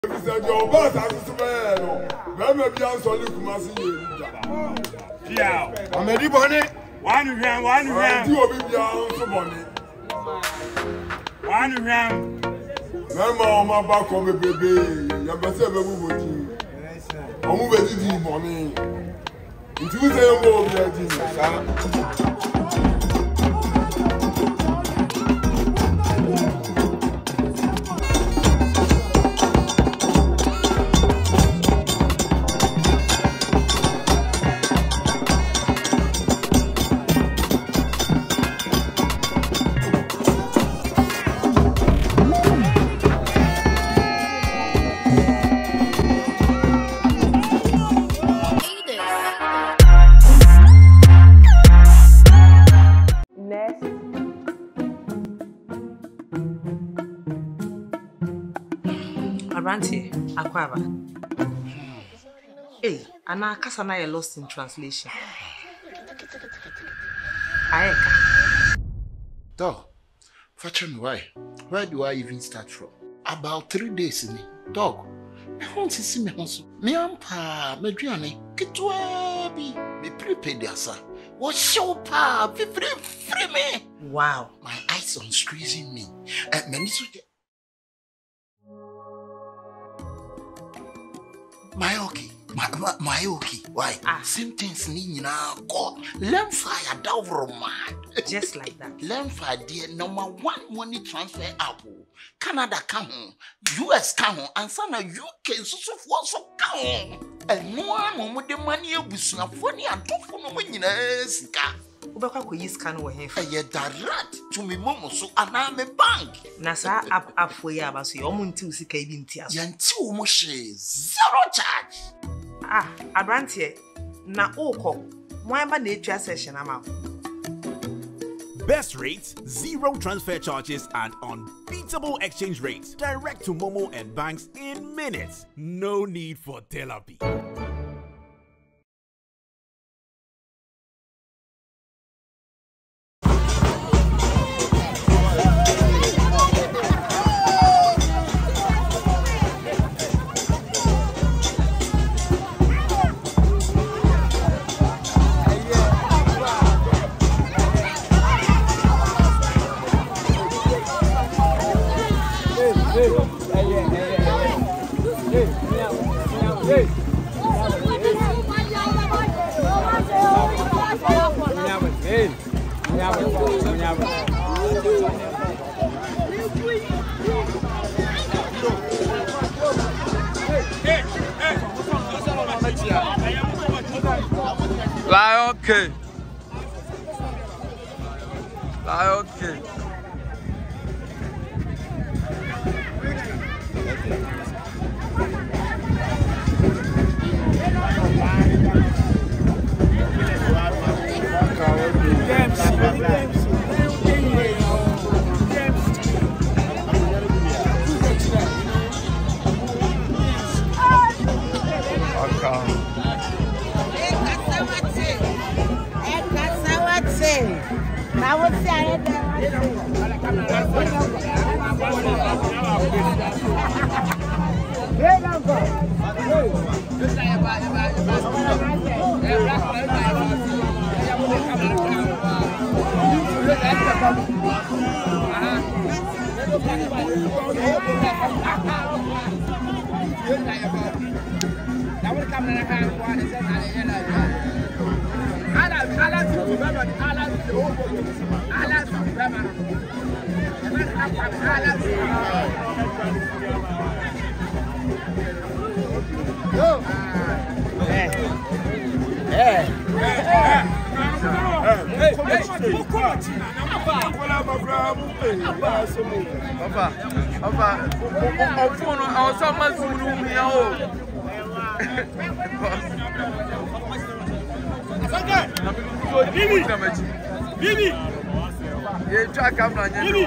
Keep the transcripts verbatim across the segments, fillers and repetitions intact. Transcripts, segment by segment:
said your boss has to be no. Maybe I'm sorry to mass you. Yeah. I'm ready bonnet. One gram, one gram. You will be on some money. One gram. Mama, my back on the baby. You better be moving. I'm moving the money. If you say I'm going to be Abrante, Aquaba. Hey, Anna Kasana, you're lost in translation. Aeka. Dog, fetch me why? Where do I even start from? About three days in it. Dog, I want to see me also. Me ampa, me driane, kitwa bi, me prepared yasa. What show pa, free free me. Wow. My eyes on squeezing me. Uh, many so my okay, my my, my okay. Why? Ah. Same things ni na go. Learn fire down mad. Just like that. Learn fire dear number one money transfer app. Canada come home, U S come home, and some U K so so for so come home. And no one with the money you busu na funny and talk for no money na sika. Ubekwa ko yiska no we he fa. Eh direct to me momo so ana me bank. Na sa app app for ya ba so yo mo nti usika bi nti aso. Yanti wo mo she zero charge. Ah, Abrante na ukọ. Mo ba na etua session ama. Best rates, zero transfer charges, and unbeatable exchange rates. Direct to Momo and banks in minutes. No need for therapy. Lion King. Lion King. I would say I had Papa, Papa, on phone, on someone's room here. Bibi, Bibi, you try camera, Bibi.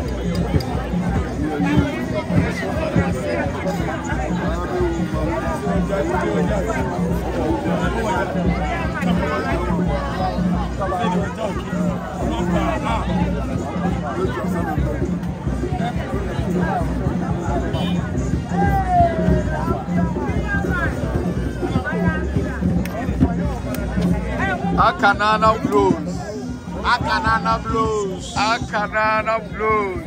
Thank you. Akanana Blues. Akanana Blues. Akanana Blues.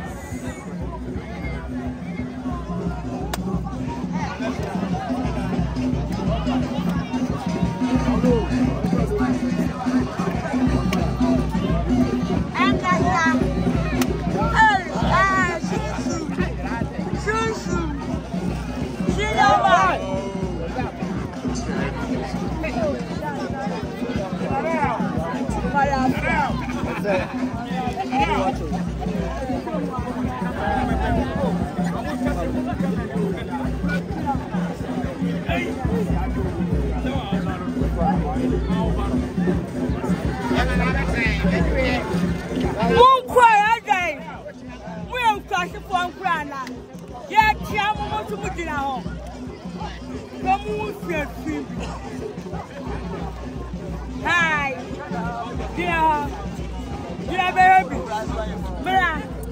Hi. Yeah. Yeah, baby. Mira.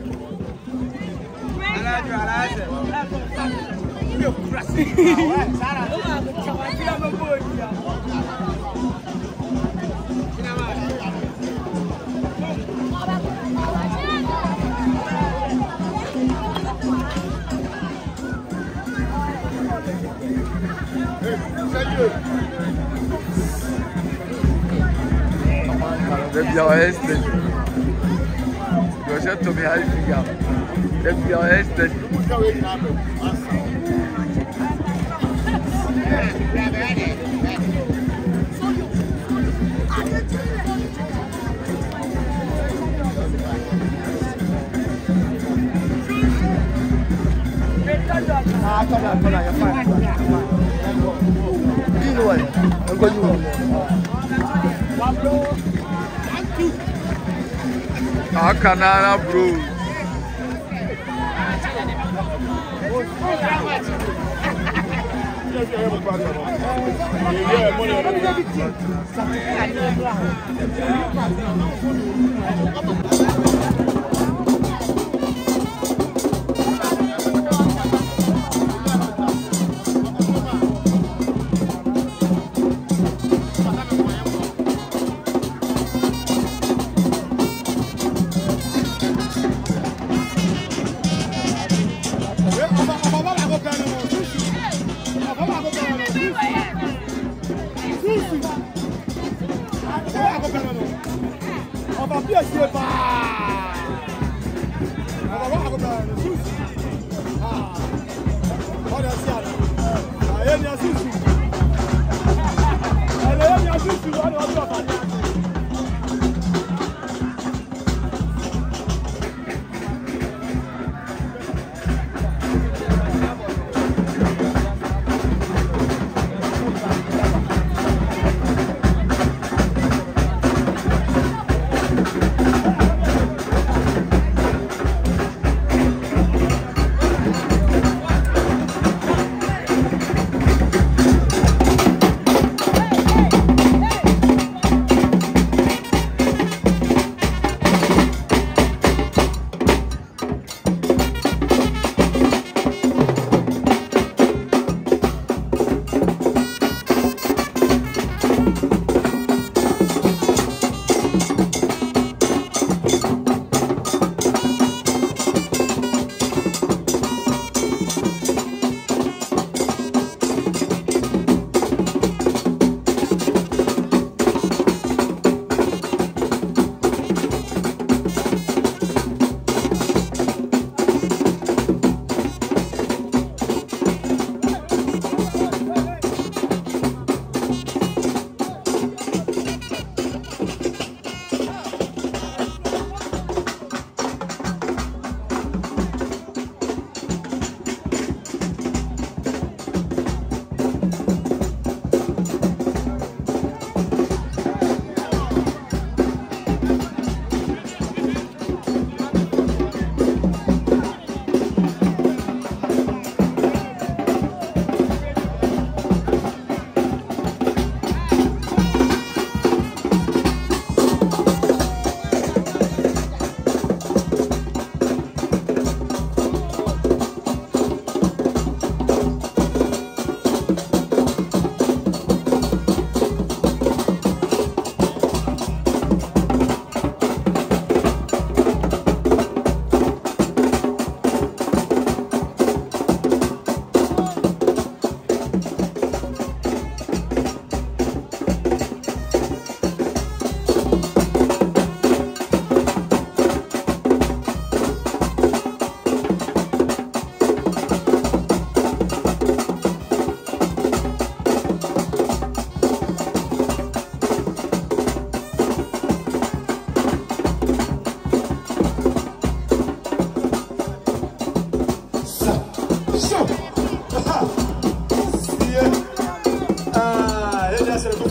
Deve oeste. Eu já tomei a liga. Deve oeste. Ah, come on, come on, you're fine. You know what? I'm going to Akanana Blues. On va plus essayer pas. On va voir comment le souci. Ah. On est ça là. Ah, il y a souci. Allez, il y a souci, on va pas parler.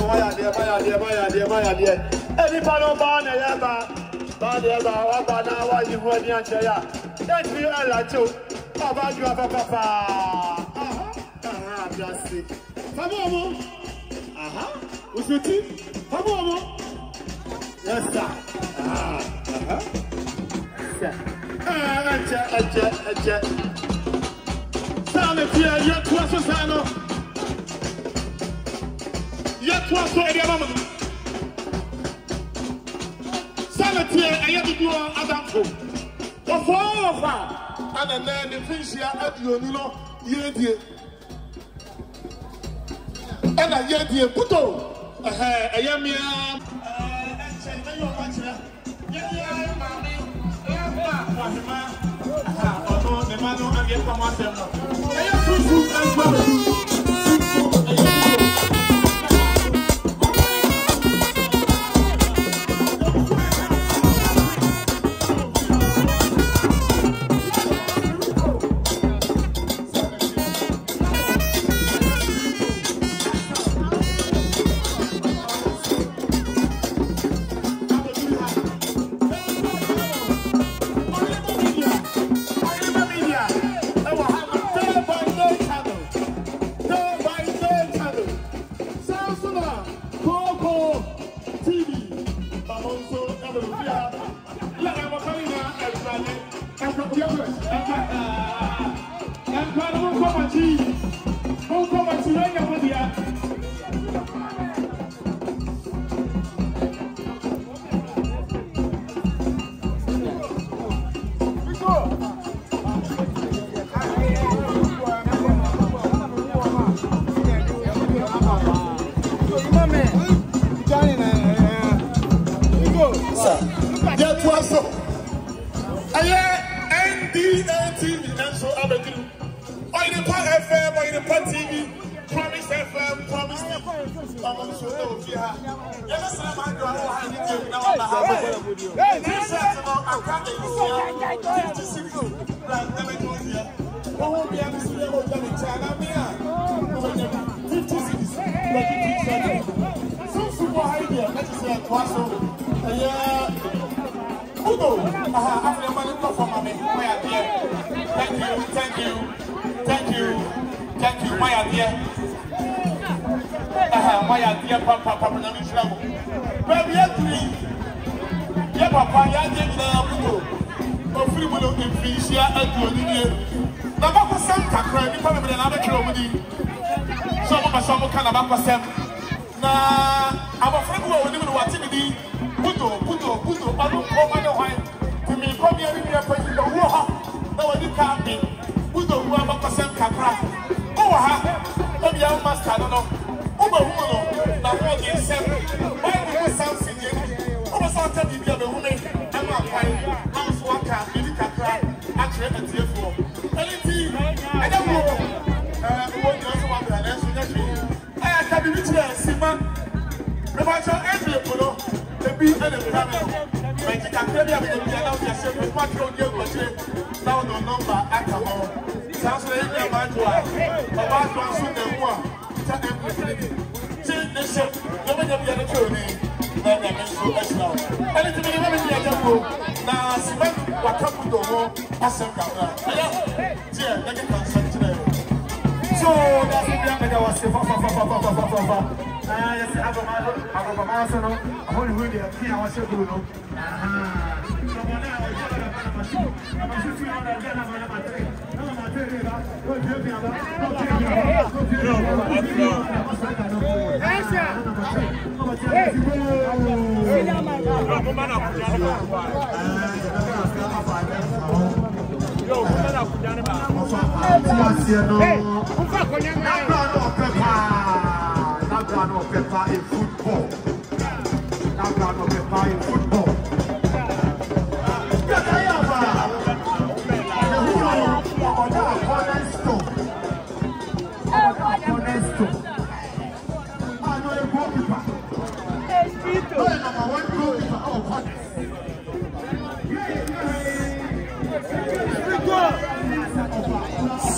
Maya dear, Maya dear, Maya dear, Maya dear. Any panel barn, a yaba, barn, yaba, wabana, why you were the answer. That's me, I like you. Papa, you have a papa. Ah, just it. Come on, aha. What's your team? Come on, yes, sir. Ah, aha. Ah, a jet, a jet, a jet. Sound if you're yet to us, Sano. Yet to us, Eddie Mamma. Sanity, I have to do Adamko. The four of her, and then the fish here at you know, ye. And I yet the puto. I am here. And say, no, you're watching. Yeah, mammy. Yeah, oh, the man who get from one them. I am too good and well.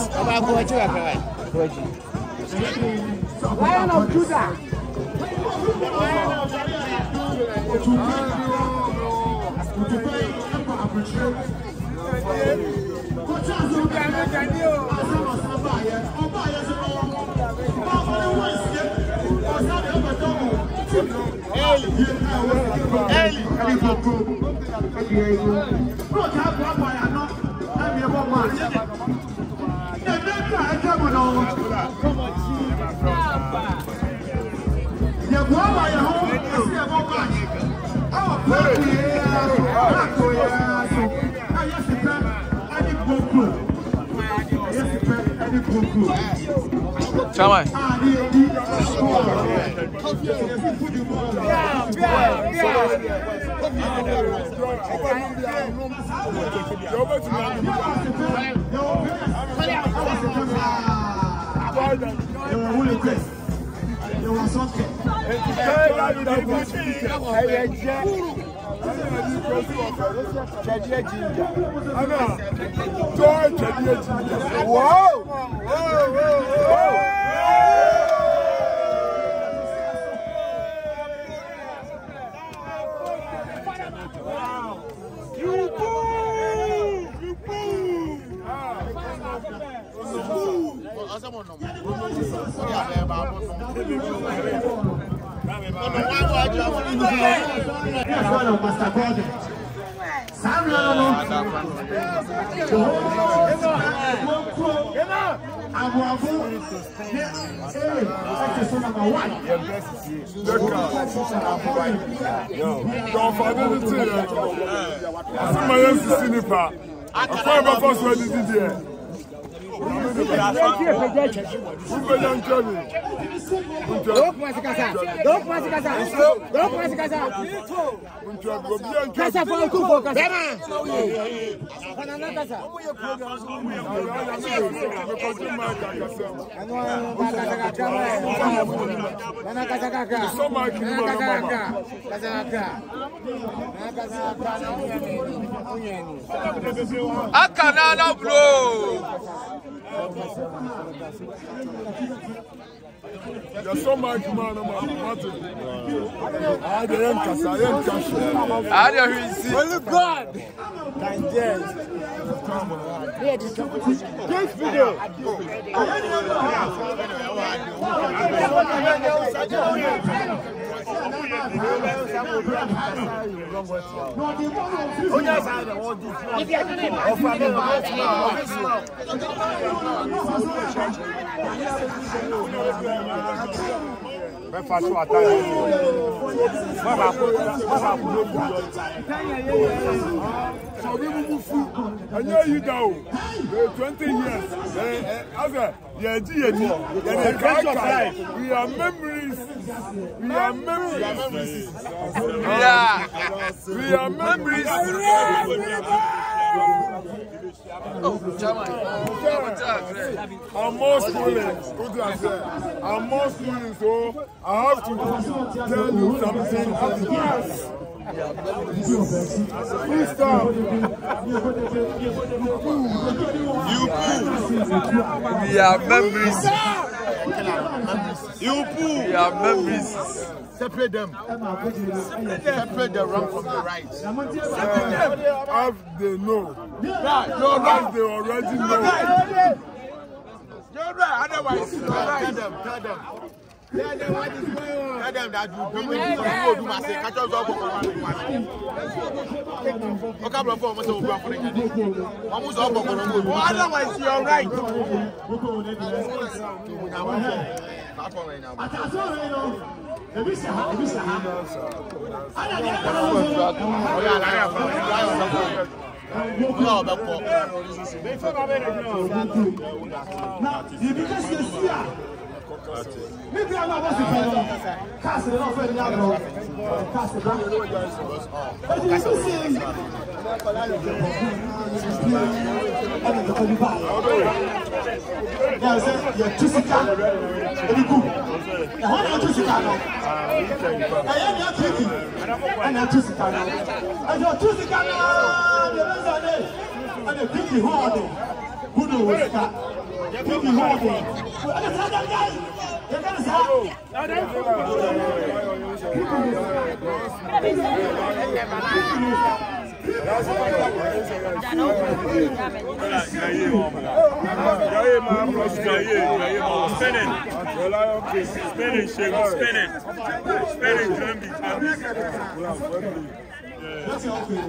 Lion of Judah. Chama. Wow! Don't pass casa. Don't pass casa. Don't pass casa. Casa for two for casa. Banana casa. Banana casa caca. Akanana blow. You're so much man, Martin. I didn't cash. I didn't cash. I didn't see. Well, God. This video. Vai fazer o ataque. Vai lá. Vai lá. I know you know. twenty years. As a yeah, we are memories. We are memories. Yeah. We are memories. Oh, Chama. I'm more schooling. What do I say? I'm more schooling, so I have to tell you something. Please stop. You poo. We are memories. You poo. We are memories. Separate them. Separate the wrong from the right. Uh, as they know. As they already know. You're right. Otherwise, you're right. Tell them. Tell them. Tell them what is going on. Tell them that you bring me to the road. You must say, catch us up for one. Okay, bro, for us to go for the almost up for the road. Otherwise, you're right. Maybe I'm not going to cast it off any other. Cast it back. But you see, you're too sick. Very good. Now, I'm too sick. I am not tricky. I'm not too sick. And you're too sick. And you're pretty hard. Who knows that? Pretty hard. You're going to say, Spinning, shake, spinning, spinning, jumping. That's your okay.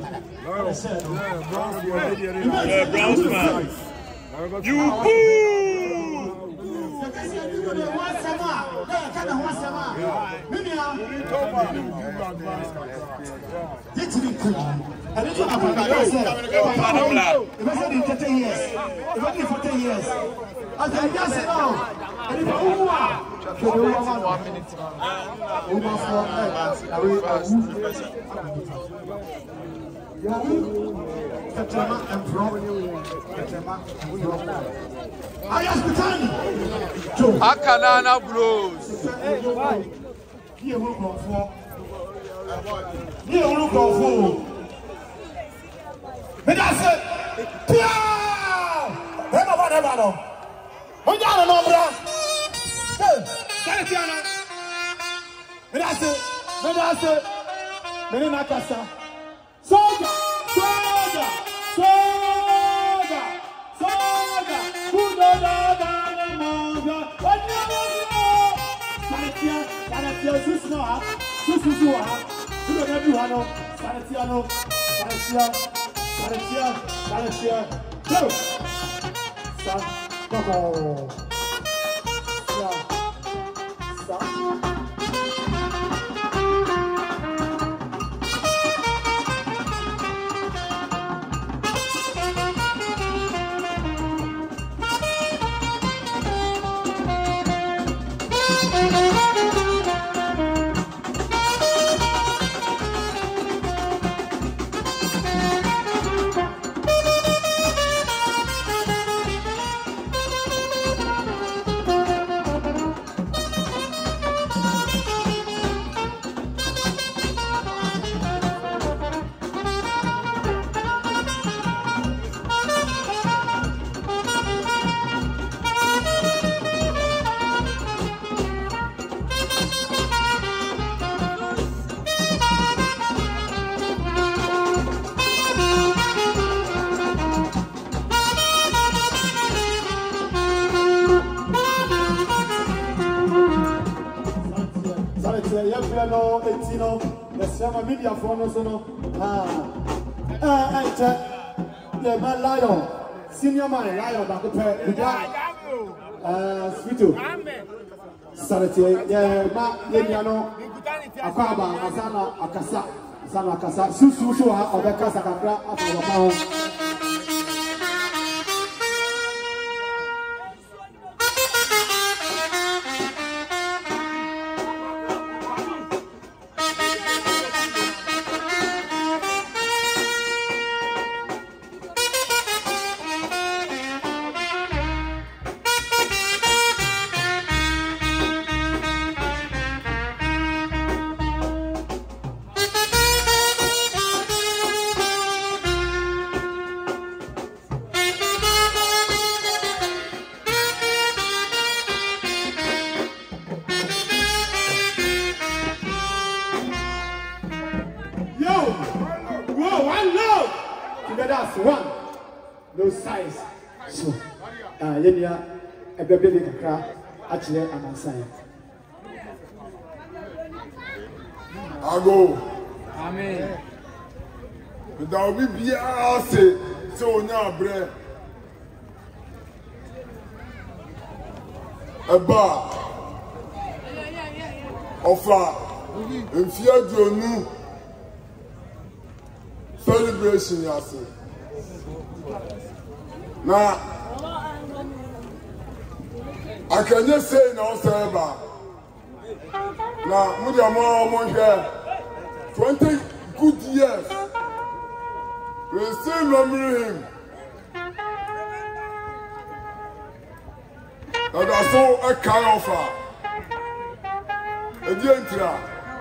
Yeah, Browns man. You boo! Akanana Bros. Here we go for. Here we go for. But that's it. Piao! Never, never, never. Who got a number? Hey, get it, Tiana. But that's it. But that's it. But in that case, soldier, soldier, soldier, soldier. Who don't know that anymore? What do you know? Sanatia, Sanatia, Susua, Susua. Who don't know you, Hano? Sanatiano, Sanatia, Sanatia, Sanatia. Go. Stop. Come on. Stop. Stop. No, eighteen, no, the summer media for no, no, ah, ah, enter the man lion, senior man, lion, back up, uh, sweeto, Saturday, yeah, ma, Lemiano, Akaba, Asana, Akasa, Sana Akasa, Susu, or the Casacra, after the pound. One, no size. So, uh, Yenya, a baby crack, actually, I'm on sign. I go. Amen. Without me, be say, so now, bread. A bar. Offer. And fear your new celebration, yes. Now, I can just say no, sir. Now, we are more more here. Twenty good years. We still remember him. And I saw a car offer. A gentle.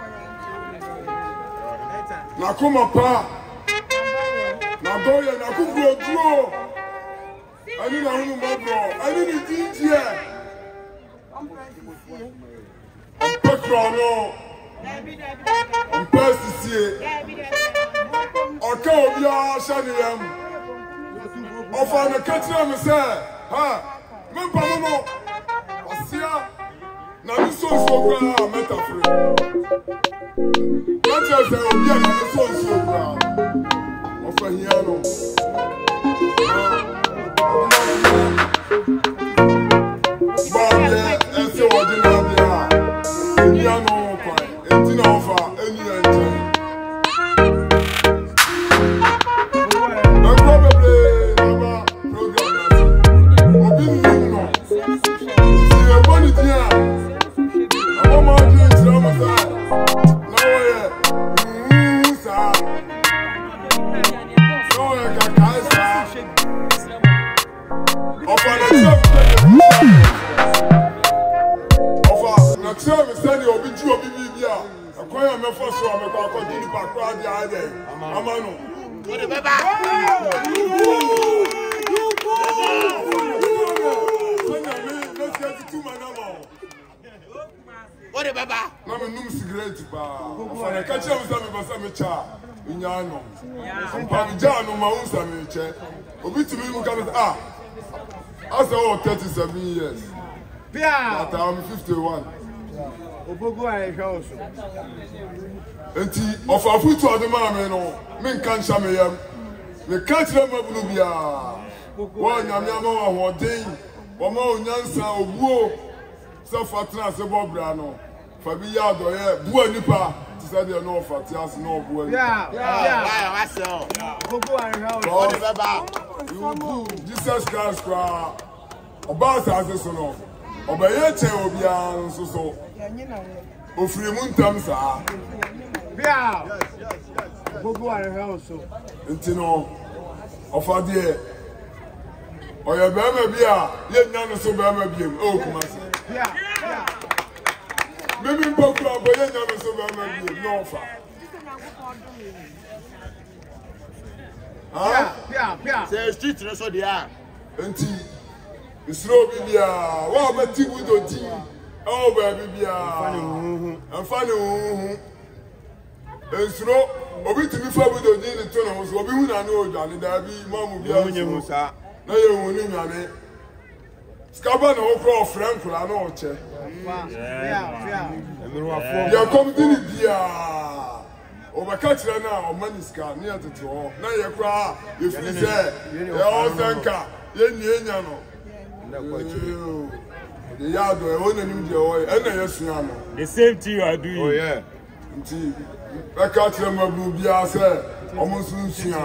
Now, come up. Now, go here. Now, come go. I need a room, bro. I need a D J. I'm petrol, no. mpɛsi sie ɔka obiara hyɛ ne yam ɔfa ne ka kyerɛ me sɛ ha mempa mo no ɔsia na ne so nsuo koraa mɛtafere na kyerɛ sɛ obi a na ne so nsuo koraa ɔfa hia no baadeɛ ɛsɛ wɔde no adeɛ a ɛnia no kwan ɛnti na ɔfa ɛni yɛ nkyɛn ɛkɔ bebree na ba program na se obi nnim no si ɛbɔ ne din a ɛbɔ ma adwene nkyerɛ mo sɛ na wɔyɛ huhu saa na wɔyɛ kakae saa ɔfa na kyerɛ ɔfa na kyerɛ me sɛdeɛ obi gye obi biribi a ɛkwan a mɛfa so a mɛkɔ akɔgye nipa koraa deɛ ayɛ ama no Wode baba. Wode baba. Na me num cigarette pa. Ofa na ka kyerɛ me sɛ me basa me cha. Nya no. Mpa me gya no ma wo sa me kyɛ. Obi tumi mu ka me ah. Asa o thirty-seven years. Pia. But I'm fifty-one. Obogo a ehwa oso. Enti ofa futu ade ma me no. Me nka ncha me yam. Me ka kyerɛ ma bulu bia. Wo nyame ama wo hoden. Wo ma onyansa obuo. Se fatra se bobra no. Fa bi ya do ye bua nipa. Ti se de no fati as no bua. Yeah. Yeah. Why what's up? Obogo a ehwa oso. Wode baba. You do Jesus Christ cry. Oba ase so no. Oba ye che obi an so so. Ofiri mu ntam saa. Pia. Obogo a ehwa oso. Nti no ofa de oya be ma bi a ye nya no so be ma bi em o kuma se. Pia. Pia. Maybe mpoku abo ye nya no so be ma bi em no ofa. Pia. Pia. Pia. Say street no so dia. Nti isro bi bia wa ba ti bu do ti o ba bi bia anfa ne hu isro obi ti mi fa bu do di ni to na so obi hu na ne o dwa ne da bi mamu bia Munye musa. na ye hu ni nwane skaba na wo kro frank la na o che Pia. Pia. ya kom di ni bia o ba ka kire na o maniska ne atete ho na ye kra ye fi se ye o sanka ye ni enya no the yard or own the oil, and I the same thing you are doing. Oh, yeah. I catch them a blue biasa, almost soon.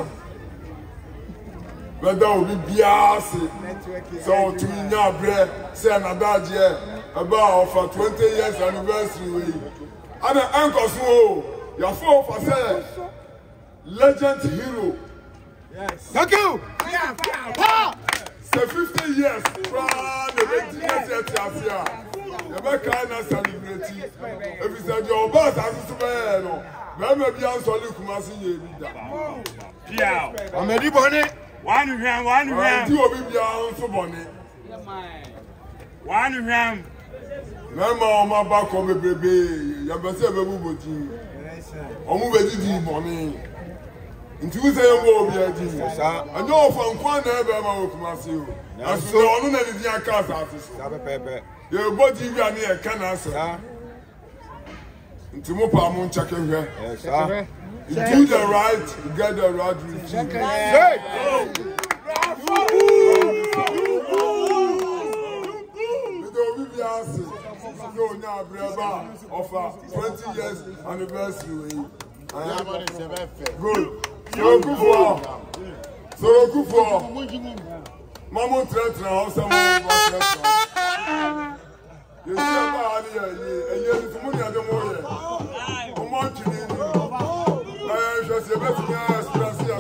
But that will be biasa. So to me now, bread, say another year, about for twenty years anniversary. And an uncle, so your four for say, legend hero. Yes. Thank you. Pia. Pia. Say fifty years, proud of the Asia. Never can I celebrate. If you said your boss has to be no, maybe I'm sorry, Kumasi. Yeah. I'm ready, Bonnie. One ram, one ram. You will be beyond so bonny. One ram. Mama, my back on the baby. You have said, Babu, I'm ready to bonny. Nti wo say wo obi adi sa anyo ofan kwa na ebe ma wo kuma se o aso na onu na di aka asase so Sabe pepe. ye body wi ani e kana ase nti mo pa mo nchake hwe Yes, sir. you do the right you get the right routine Hey. me do obi bi ase no nya breba offer twenty years anniversary good. So good for so good for Mamu Trentra house and you see about it, and you have to money at the moment. I'm watching it. I just say, let's get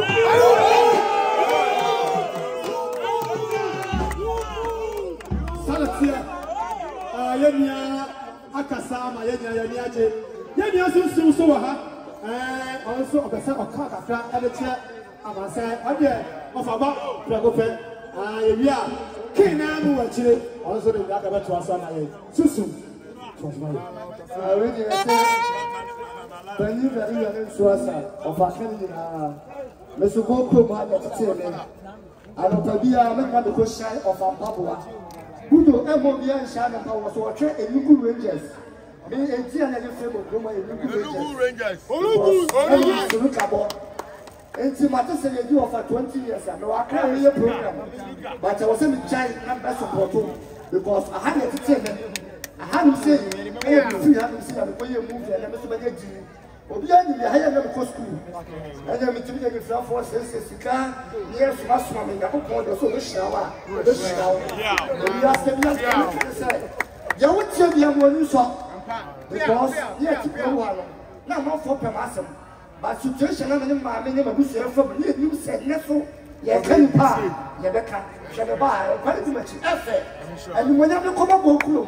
Salatia, Yenia, Akasama, Yenia, Yenia, Yenia, so so, eh, also of the same of Kaka, and the chair of a say, of about Pragope, ah, yeah, Kinamu, actually, also the Gagaba to us on Susu, I already said, when you are in Suasa of a Canada, Mister Boko, my entertainment, I don't be a man of question of a Papua. Who do M O B and Shannon was watching a Lugu Rangers. Me and Tiana Fable, Lugu Rangers. Olugu! And see, my sister, you do for twenty years. I know I can't hear program, but I was in the child number support because I had entertainment. I hadn't said, I haven't seen a way you move and I'm Mister Baggy. Or behind the higher level school. And then we took the South Force, Sica, yes, Masman, and Apple Point, or so the shower. The shower. We asked them to say, you would tell me when you saw because, yes, now more for Pemasum. But situation and my name of Lucia from you said, Nestle, you can't buy, you can't buy, quite too much effort. And when you come up with you,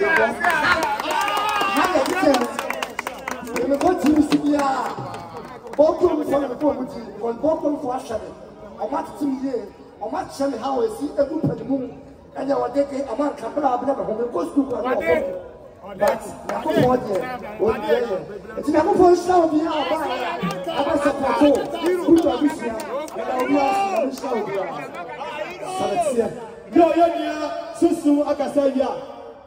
you go to the Boko for the Boko, or Boko for Ashami, or what to me, or what Shami how is he a group at the moon, and you are taking a man can put up never home, goes to but it's never for a show of the hour. I was a plateau, who are this year, and I will ask you to show. Yo, yo, yo, Susu, Akasaya,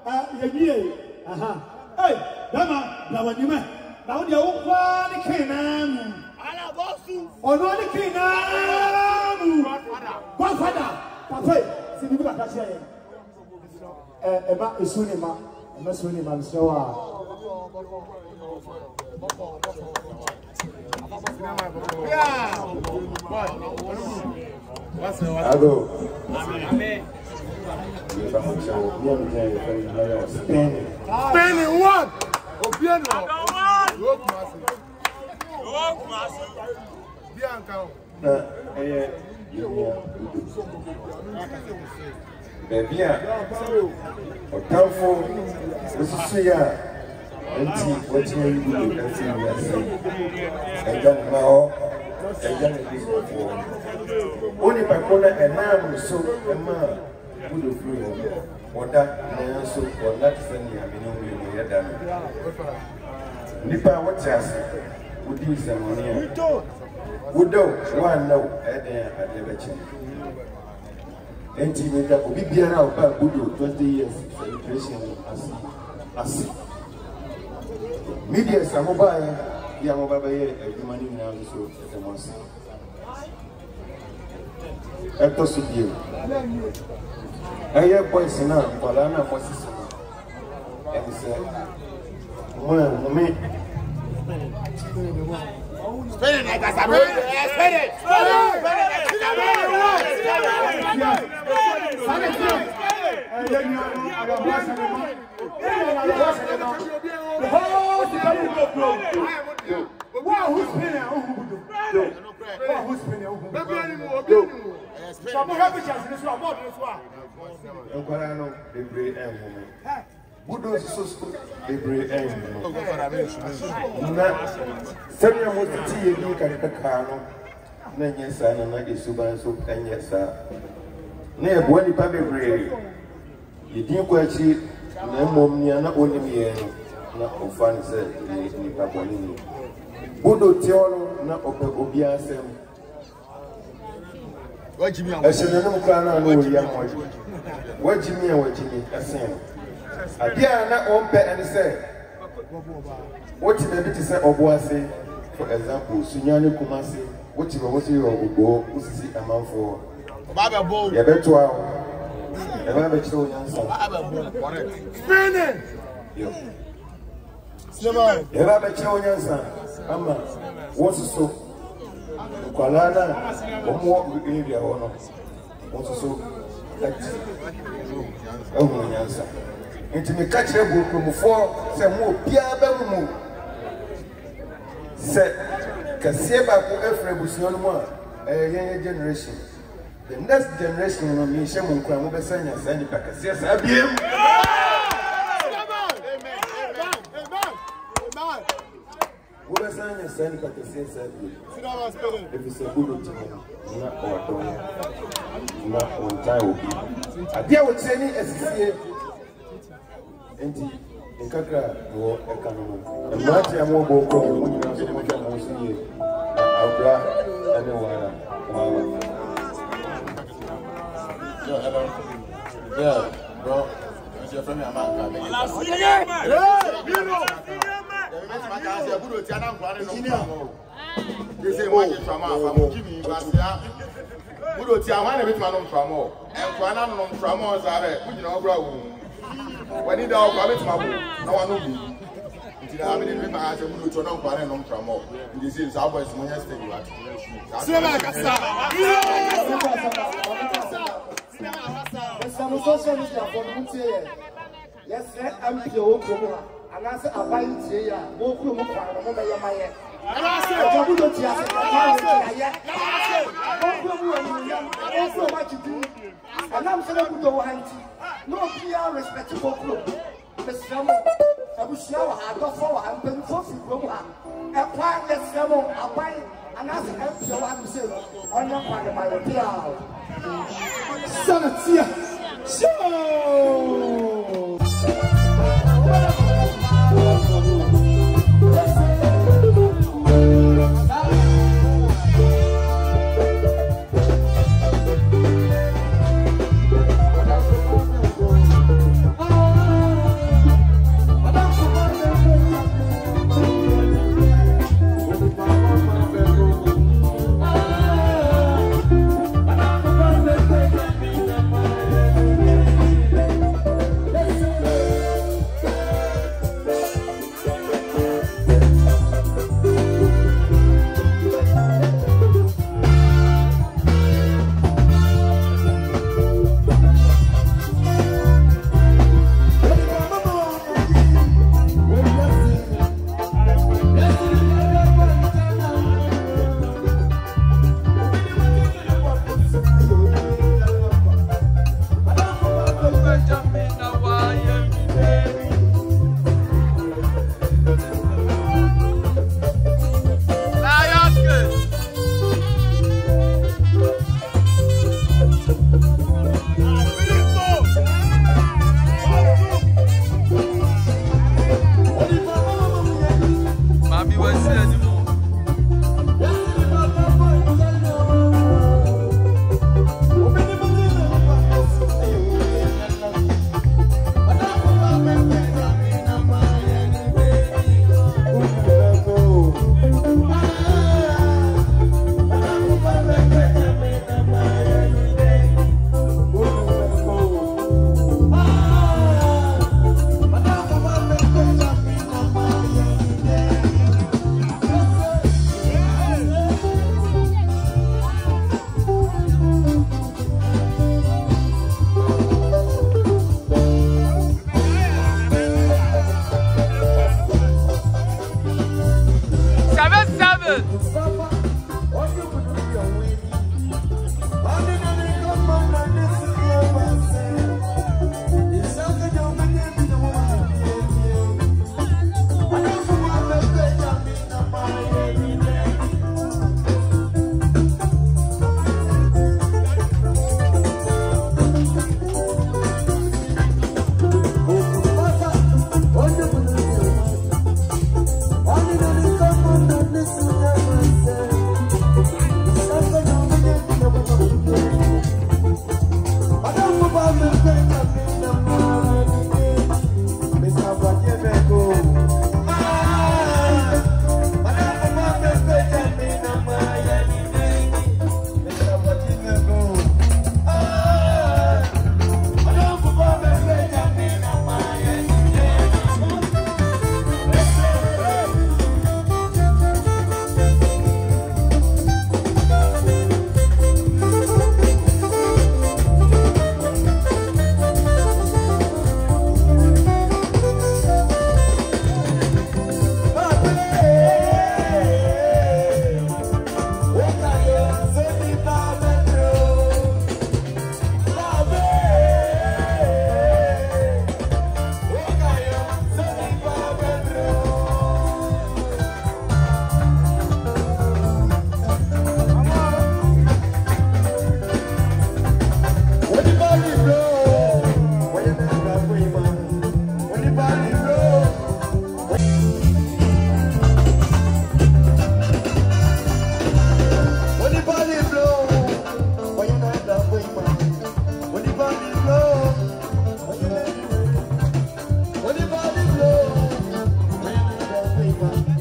aha. Hey, Dama, now when you met, now the old one came in. Or no, the king, Godfather, Papa, see you got that here. Emma is soon, Emma, and that's when I'm so. Hello. Spinning what? Baby, or Telfo, this is Sia, and see what you do and see what I say. And don't know, and then it is before. Only by corner and now, so a man would have flew. Or that, and so, or that Sunday, I mean, we had done. Nipa, what's us? Would you say, would do one no, and I never change. And he made up a big year out of twenty years celebration as as media. Some mobile, young mobile, every money now is so at the most. At the studio, I have boys now, but I'm not what's his name. And he said, well, me. Spin it like I said, spin it, spin it, spin it, and then you are a boss and the whole thing will go. Wow, who's spinning? Wow, who's spinning? Some happy chance in this one, more than this one. I'm going to know the great and woman. Budo so the great and Send your most tea you can take Carno. Then yes, I know that is super soup and yes, sir. Near Bonnie Pabby Gray. You didn't quite see no more near not only me, not of fun said in Papanini. Budo Tiolo, not of the Obiasem. What Jimmy, I said, no crown, no young boy. What Jimmy, what Jimmy, a same. I dare not own pet and say, what you maybe to say, or Boise, for example, Sunyani Kumasi, what you want to go, who see a man for Baba Bow, you bet to our Baba Show Yansan. Spinning! You Baba Show Yansan, Amma, what's so? Kualana, one more area or not. What's so? Oh, Yansan. Into me catch a book from four, some more Pia Babu. Said, Cassiaba for every Busion, a younger generation. The next generation of me, Shaman Kram, Besania, Sandy Packers. Yes, I be him. Besania, Sandy Packers, yes, I be. If it's a good not on not on time. I deal with any as and in Kakra, or Economy. And what I am more vocal, when you answer what I want to see, I'll grab anyone. Yeah, bro. Your friend, I'm not coming. They say, why you from our Jimmy? Mudo ti àwọn ẹ̀rẹ́ bí tí ma nọ nframọ́ ẹ̀kọ́ náà nọ nframọ́ sáré kújì náà ọgbà wò wọ́n ní dá ọkọ̀ abẹ́ tí ma bò náà wọ́n nọ bì nti náà abẹ́ ní ma ṣe mudo tí wọ́n náà nkọ́ náà nọ nframọ́ nti sè sáà bọ̀ ẹ̀sìn mọ́ yẹn stay wá. Sinima kasa. Ẹ̀sán social media for mu tie yẹ yẹsẹ M P O kurom ha anaasẹ aban tie yẹ a wọ́n kúrò mu kwan na wọ́n bẹ yẹ ma yẹ. Ẹ̀jọ̀ mudo ti ase ẹ̀jọ̀ mudo ti ayẹ. Wọ́n kúrò mu wọ̀ ní yẹ wọ́n kúrò mu akyi dùn. Ẹ̀nàm sẹ́dẹ̀ mudo wọ̀ ha nti ní òbí yà respect wọ́n kúrò mu. Bẹ̀sẹ̀ mu ẹ̀bùsùn wọ̀ ha adọ́fọ́ wọ̀ ha mpẹ̀nufọ́ fi kurom ha ẹ̀kọ́ ẹ̀sẹ̀ mu aban anaasẹ M P O wọ̀ ha bisẹ̀ ọ̀nyẹ́ kwan ní ma yẹ bí a. Sanatia Show! Thank you.